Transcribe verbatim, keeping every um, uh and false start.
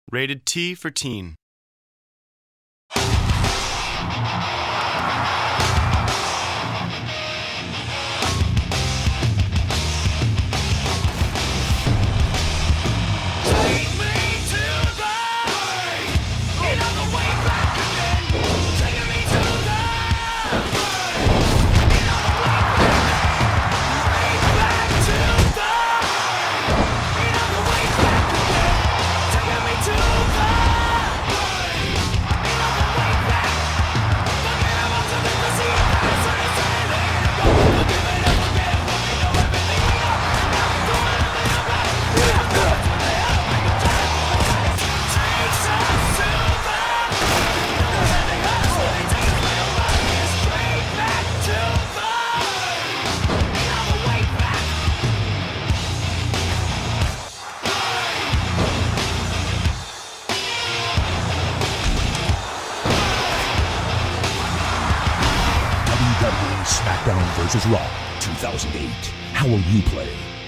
Rated T for teen. SmackDown versus. Raw two thousand eight. How will you play?